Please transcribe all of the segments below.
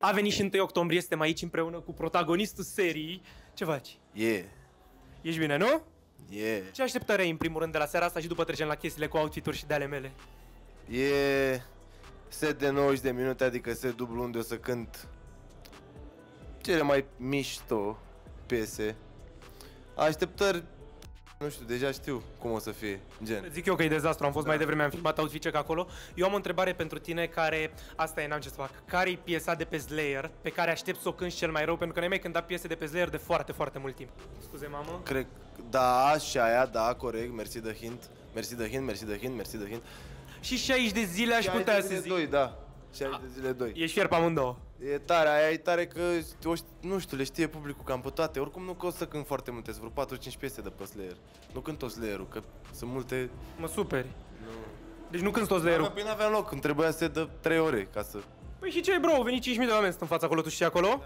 A venit și 1 octombrie, suntem aici împreună cu protagonistul serii. Ce faci? Ești bine, nu? Ce așteptări ai în primul rând de la seara asta și după trecem la chestiile cu outfit-uri și de ale mele? E set de 90 de minute, adică set dublu unde o să cânt cele mai mișto piese. Așteptări, nu știu, deja știu cum o să fie, gen. Zic eu că e dezastru, am fost mai devreme, am filmat outfit check acolo. Eu am o întrebare pentru tine care, asta e, n-am ce să fac. Care-i piesa de pe Slayer pe care aștept să o cânti cel mai rău? Pentru că n-ai mai cântat piese de pe Slayer de foarte, foarte mult timp. Scuze, mamă? Cred, da, și aia, da, corect, mersi de hint. Mersi de hint, mersi de hint, mersi de hint. Și 60 de zile aș putea să zic. 2, da. 60 de zile 2. Ești fier pe amândouă. E tare, aia e tare că, nu știu, le știe publicul cam pe toate. Oricum nu că o să cânt foarte multe, sunt vreo 4-5 piese de pe Slayer. Nu cânt tot Slayer-ul, că sunt multe... Mă superi. Nu. Deci nu cânti tot Slayer-ul. Păi n-aveam loc, îmi trebuia să de 3 ore ca să... Păi și ce, bro? Au venit 5.000 de oameni, sunt în fața acolo, tu știi acolo?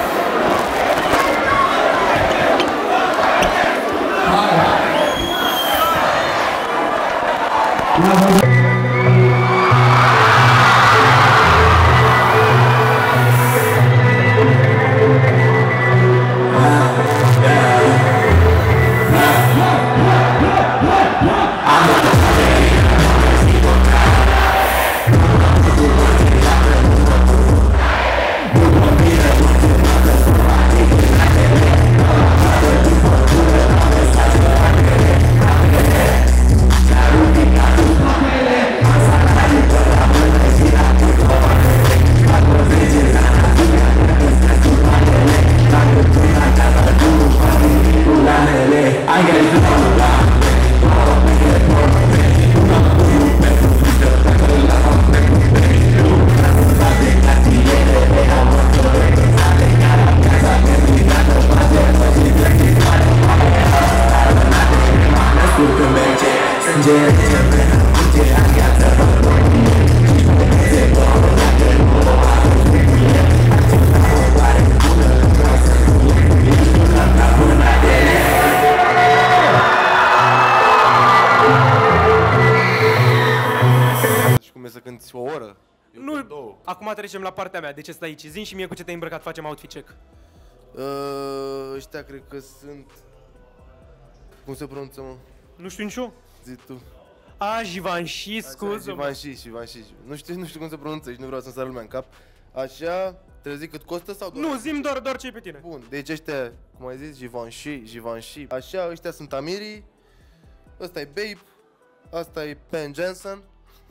O oră? Nu, acum trecem la partea mea, de ce stai aici? Zi-mi și mie cu ce te-ai îmbrăcat, facem outfit check. Ăștia cred că sunt... Cum se pronunță, mă? Nu știu nici eu. Zi tu. Givenchy, scuză. Givenchy. Nu știu cum se pronunță și nu vreau să-mi sară lumea în cap. Așa, trebuie să zic cât costă sau doar? Nu, zi-mi doar ce-i pe tine. Bun, deci ăștia, cum ai zis, Givenchy. Așa, ăștia sunt Amiri. Ăsta e Babe. Asta e Pen Jensen.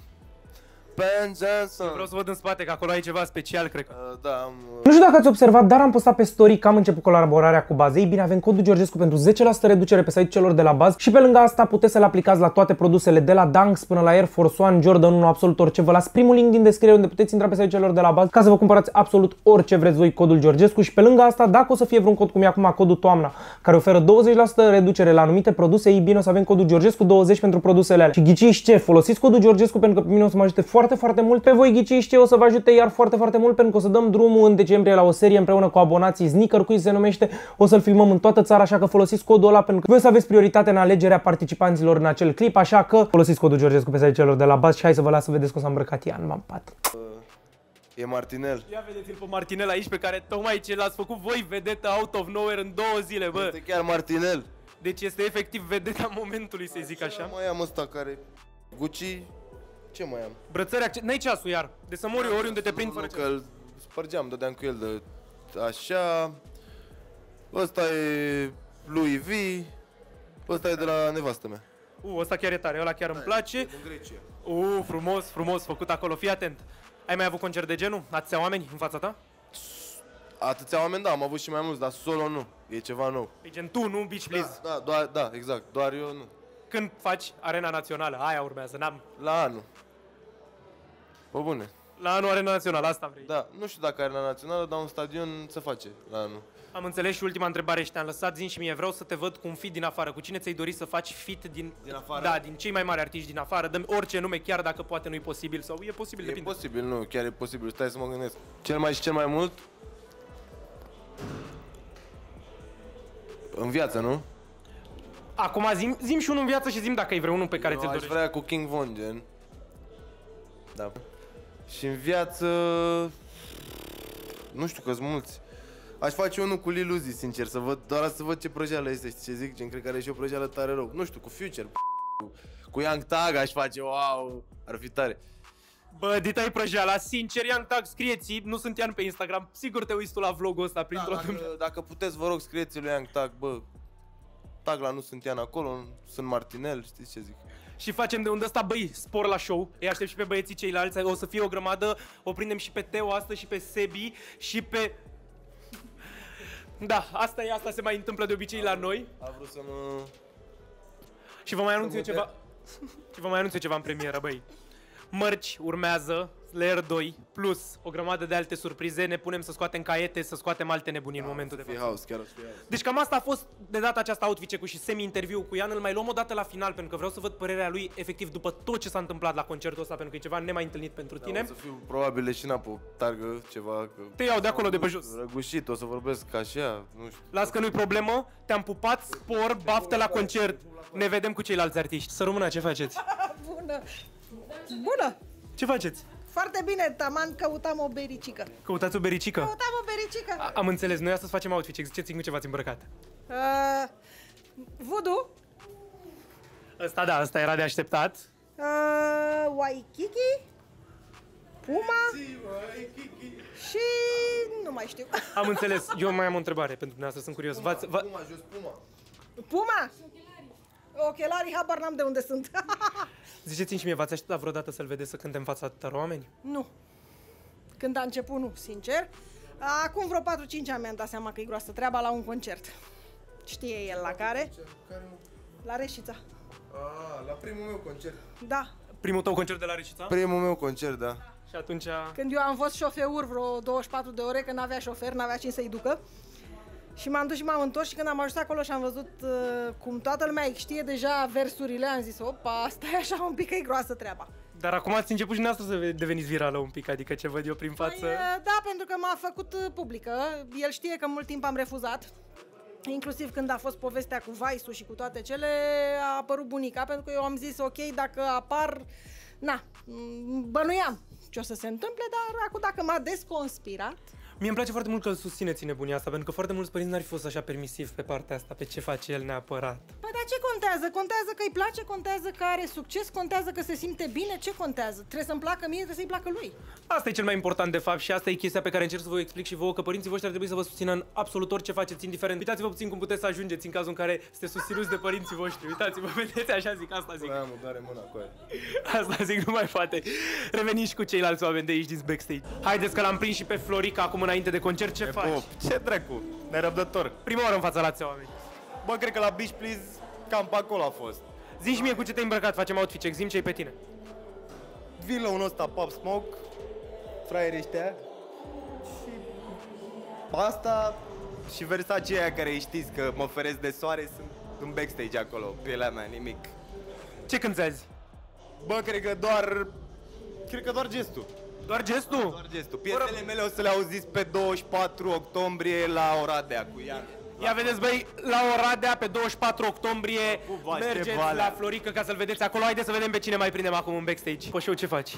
Vreau să văd în spate, că acolo ai ceva special, cred că. Da, Nu știu dacă ați observat, dar am postat pe story că am început colaborarea cu Baz. Ei bine, avem codul Georgescu pentru 10% reducere pe site-ul celor de la Baz și pe lângă asta puteți să-l aplicați la toate produsele de la Dunks până la Air Force One, Jordan 1, absolut orice. Vă las primul link din descriere unde puteți intra pe site-ul celor de la Baz ca să vă cumpărați absolut orice vreți voi codul Georgescu și pe lângă asta, dacă o să fie vreun cod cum e acum codul Toamna, care oferă 20% reducere la anumite produse, ei bine, o să avem codul Georgescu 20 pentru produsele alea. Și ghiciți ce? Folosiți codul Georgescu pentru că pe mine o să mă ajute foarte, foarte mult. Pe voi ghiciți ce? O să vă ajute iar foarte, foarte mult pentru că o să dăm drumul în decembrie la o serie împreună cu abonații Sneaker Quiz se numește. O să-l filmăm în toată țara, așa că folosiți codul ăla pentru că voi să aveți prioritate în alegerea participanților în acel clip, așa că folosiți codul Georgescu pe site celor de la Baz și hai să vă las să vedeți că o să îmbrăcat Ian, m-am pat. E Martinel. Ia vedeți-l pe Martinel aici pe care tocmai ce l-ați făcut voi vedetă out of nowhere în 2 zile, bă. Este chiar Martinel. Deci este efectiv vedeta momentului, să zic așa. Mai am ăsta care... Gucci... Ce mai am? Brățări, n-ai ceasul iar, de să mori oriunde te prind fără ceas. Că îl spărgeam, dădeam cu el de... Așa... Ăsta e Louis V. Ăsta e de la nevastă mea. Ăsta chiar e tare, ăla chiar îmi place. E din Grecia. Frumos făcut acolo, fii atent. Ai mai avut concert de genul? Atâția oameni în fața ta? Atâția oameni, da, am avut și mai mulți, dar solo nu. E ceva nou. E gen tu, nu Beach Please. Da, exact. Doar eu nu. Când faci Arena Națională? Aia urmează, n-am... La anul. Pe bune. La anul Arena Națională, asta vrei? Da, nu știu dacă Arena Națională, dar un stadion se face la anul. Am înțeles și ultima întrebare și te-am lăsat, zi și mie, vreau să te văd cu un feat din afară. Cu cine ți-ai dori să faci feat din afară? Da, din cei mai mari artiști din afară. Dă-mi orice nume, chiar dacă poate nu-i posibil sau e posibil, depinde. E posibil, nu, chiar e posibil. Stai să mă gândesc. Cel mai mult în viață, nu? Acum zim și unul în viață și zim dacă ai vreunul pe care ți-l dorești. Aș vrea cu King Von, gen. Da. Și în viață... Nu știu că-s mulți. Aș face unul cu Lil Uzi, sincer, doar să văd ce prăjeală este, știi ce zic? Gen, cred că are și o prăjeală tare rău. Nu știu, cu Future, cu Young Thug aș face, wow, ar fi tare. Bă, dita-i prăjeala, sincer, Young Thug, scrieți, nu sunt Ian pe Instagram, sigur te uiți tu la vlogul ăsta printr-o Dacă puteți, vă rog, scrieți lui Young Thug, bă, Tagla nu sunt Ian acolo, sunt Martinel, știți ce zic? Și facem de unde ăsta, băi, spor la show. Îi aștept și pe băieții ceilalți, o să fie o grămadă. O prindem și pe Teo astăzi și pe Sebi și pe... Da, asta se mai întâmplă de obicei la noi. A vrut să mă... Și vă mai anunț eu ceva. Și vă mai anunț eu ceva în premieră, băi. Mărci urmează, Slayer 2, plus o grămadă de alte surprize. Ne punem să scoatem caiete, să scoatem alte nebunii în momentul de față. Haos, chiar o să fie haos. Deci cam asta a fost de data aceasta outfit-ul și semi-interviu cu Ian. Îl mai luăm o dată la final pentru că vreau să văd părerea lui efectiv după tot ce s-a întâmplat la concertul ăsta, pentru că e ceva nemai întâlnit pentru tine. O să fiu probabil leșinat pe targă ceva. Că... Te iau de acolo de pe jos. Răgușit, o să vorbesc ca așa, nu știu. Las că nu-i problemă, te-am pupat, spor, baftă la concert. Ne vedem cu ceilalți artiști. Să rămână, ce faceți? Bună! Bună! Ce faceți? Foarte bine, taman, căutam o bericică. Căutați o bericică? Căutam o bericică. Am înțeles, noi astăzi facem outfit, ziceți-mi cu ce v-ați îmbrăcat. Voodoo. Ăsta era de așteptat. Waikiki. Puma. Și nu mai știu. Am înțeles, eu mai am o întrebare pentru dumneavoastră, sunt curios. Puma, jos Puma. Puma? Ochelarii, habar n-am de unde sunt. Ziceți-mi și mie, v-ați așteptat vreodată să-l vedeți să cânte în fața atâtor oameni? Nu. Când a început, nu, sincer. Acum vreo 4-5 ani mi-am dat seama că e groasă treaba la un concert. Știe el la care? La Reșița. La primul meu concert. Da. Primul tău concert de la Reșița? Primul meu concert, da. Și atunci... Când eu am fost șofeur vreo 24 de ore, că n-avea șofer, n-avea cine să-i ducă. Și m-am dus și m-am întors și când am ajuns acolo și am văzut cum toată lumea știe deja versurile, am zis, opa, stai așa un pic că e groasă treaba. Dar acum ați început și dumneavoastră să deveniți virală un pic, adică ce văd eu prin față... Da, pentru că m-a făcut publică, el știe că mult timp am refuzat. Inclusiv când a fost povestea cu Vice-ul și cu toate cele, a apărut bunica, pentru că eu am zis, ok, dacă apar, na, bănuiam ce o să se întâmple, dar acum dacă m-a desconspirat... Mie îmi place foarte mult că îl susțineți în nebunia asta, pentru că foarte mulți părinți n-ar fi fost așa permisivi pe partea asta, pe ce face el neapărat. Păi dar ce contează? Contează că îi place, contează că are succes, contează că se simte bine, ce contează? Trebuie să-mi placă mie, trebuie să-i placă lui. Asta e cel mai important de fapt și asta e chestia pe care încerc să vă explic și vouă, că părinții voștri ar trebui să vă susțină în absolut orice faceți, indiferent. Uitați-vă puțin cum puteți să ajungeți în cazul în care sunteți susținuți de părinții voștri. Uitați-vă, vedeți, așa zic, asta zic. Am doare mâna cu aia. Asta zic, nu mai poate. Reveniți cu ceilalți oameni de aici din backstage. Haideți că l-am prins și pe Florica acum înainte de concert. Ce faci? Ce dracu? Nerăbdător. Prima oară în fața la oameni. Bă, cred că la Beach Please cam pe acolo a fost. Zi și mie cu ce te-ai îmbrăcat, facem outfit check, zi-mi ce-i pe tine. Vin la unul ăsta Pop Smoke, fraierii ăștia. Și asta și Versace aia care știți că mă feresc de soare, sunt în backstage acolo, pielea mea, nimic. Ce cânti azi? Bă, cred că doar gestul. Doar gestul? Doar gestul. Piesele mele o să le auziți pe 24 octombrie la Oradea cu Ian. Ia vedeți, băi, la Oradea pe 24 octombrie mergeți la Florica ca să-l vedeți acolo. Haideți să vedem pe cine mai prindem acum în backstage. Pe show ce faci?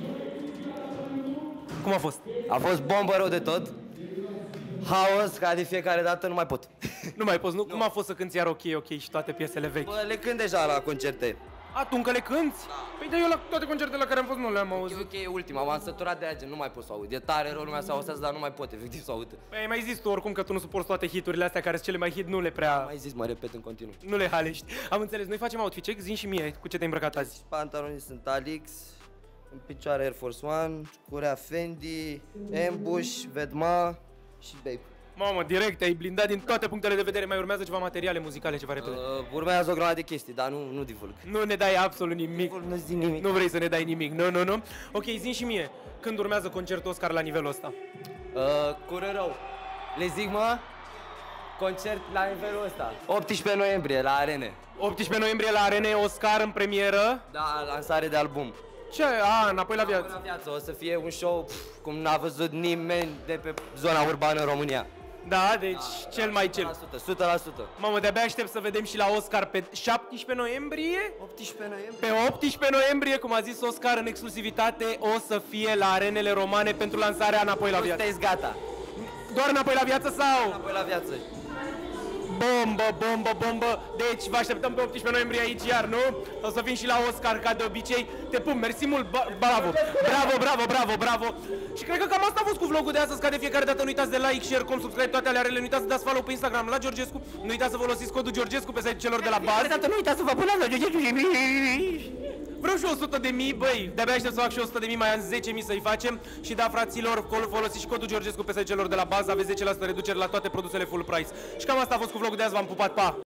Cum a fost? A fost bombă rău de tot. Haos, ca de fiecare dată, nu mai pot. Nu mai poți, nu? Cum a fost să cânti iar ok și toate piesele vechi? Bă, le cânt deja la concerte. A, tu încă le cânti? Păi de eu la toate concertele la care am fost nu le-am auzit. Ok, e ultima, m-am săturat de aia, gen, nu mai pot să aud. E tare rău, lumea să auzează, dar nu mai pot efectiv să aud. Păi ai mai zis tu oricum că tu nu suporți toate hiturile astea care sunt cele mai hit, nu le prea... Mai zis, mă repet în continuu. Nu le halești. Am înțeles, noi facem outfit check, zi și mie cu ce te-ai îmbrăcat azi. Pantalonii sunt Alix, în picioare Air Force One, curea Fendi, Ambush, Vedma și Babe. Mamă, direct, ai blindat din toate punctele de vedere. Mai urmează ceva materiale muzicale, ceva repede. Urmează o grămadă de chestii, dar nu divulg. Nu ne dai absolut nimic. Nu zic nimic. Nu vrei să ne dai nimic, nu. Ok, zi și mie, când urmează concertul Oscar la nivelul ăsta? Cură rău. Le zic, mă, concert la nivelul ăsta. 18 noiembrie, la Arene. 18 noiembrie la Arene, Oscar în premieră. Da, lansare de album. Ce? Înapoi la viață. La viață, o să fie un show cum n-a văzut nimeni de pe zona urbană în România. Da, deci cel mai cel. 100%. Mamă, de-abia aștept să vedem și la Oscar pe 17 noiembrie. 18 noiembrie. Pe 18 noiembrie, cum a zis Oscar în exclusivitate, o să fie la arenele romane pentru lansarea Înapoi la viață. Sunteți gata. Doar înapoi la viață sau? Înapoi la viață. Bombă, bombă, bombă. Deci vă așteptăm pe 18 noiembrie aici iar, nu? O să vin și la Oscar ca de obicei. Te pup, mersi mult, bravo. Bravo, bravo, bravo, bravo. Și cred că cam asta a fost cu vlogul de astăzi, ca de fiecare dată nu uitați de like, share, subscribe, toate alea rele. Nu uitați să dați follow pe Instagram la Georgescu. Nu uitați să folosiți codul Georgescu pe site celor de la bază. Nu uitați să vă puneți la Georgescu. Vreau și 100.000, băi, de-abia aștept să fac și 100.000, mai am 10.000 să-i facem. Și da, fraților, folosiți și codul Georgescu pe site celor de la bază, aveți 10% reducere la toate produsele full price. Și cam asta a fost cu vlogul de azi, v-am pupat, pa!